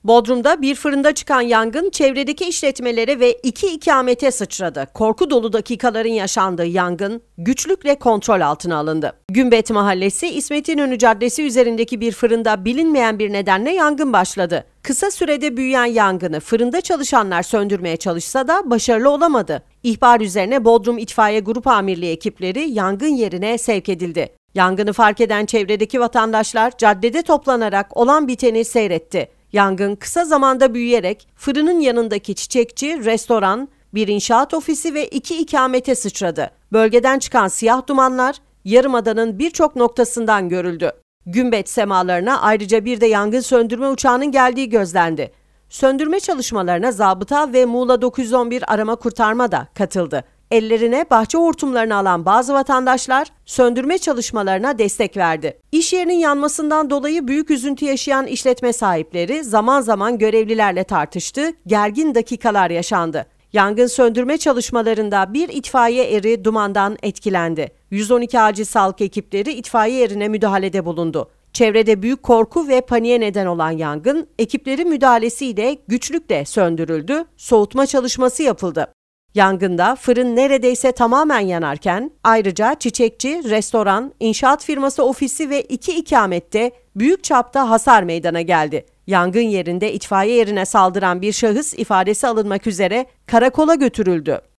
Bodrum'da bir fırında çıkan yangın çevredeki işletmelere ve 2 ikamete sıçradı. Korku dolu dakikaların yaşandığı yangın güçlükle kontrol altına alındı. Gümbet Mahallesi İsmet İnönü Caddesi üzerindeki bir fırında bilinmeyen bir nedenle yangın başladı. Kısa sürede büyüyen yangını fırında çalışanlar söndürmeye çalışsa da başarılı olamadı. İhbar üzerine Bodrum İtfaiye Grup Amirliği ekipleri yangın yerine sevk edildi. Yangını fark eden çevredeki vatandaşlar caddede toplanarak olan biteni seyretti. Yangın kısa zamanda büyüyerek fırının yanındaki çiçekçi, restoran, bir inşaat ofisi ve 2 ikamete sıçradı. Bölgeden çıkan siyah dumanlar Yarımada'nın birçok noktasından görüldü. Gümbet semalarına ayrıca bir de yangın söndürme uçağının geldiği gözlendi. Söndürme çalışmalarına zabıta ve Muğla 911 arama kurtarma da katıldı. Ellerine bahçe hortumlarını alan bazı vatandaşlar söndürme çalışmalarına destek verdi. İş yerinin yanmasından dolayı büyük üzüntü yaşayan işletme sahipleri zaman zaman görevlilerle tartıştı, gergin dakikalar yaşandı. Yangın söndürme çalışmalarında bir itfaiye eri dumandan etkilendi. 112 acil sağlık ekipleri itfaiye erine müdahalede bulundu. Çevrede büyük korku ve paniğe neden olan yangın, ekiplerin müdahalesiyle güçlükle söndürüldü, soğutma çalışması yapıldı. Yangında fırın neredeyse tamamen yanarken ayrıca çiçekçi, restoran, inşaat firması ofisi ve 2 ikamette büyük çapta hasar meydana geldi. Yangın yerinde itfaiye yerine saldıran bir şahıs ifadesi alınmak üzere karakola götürüldü.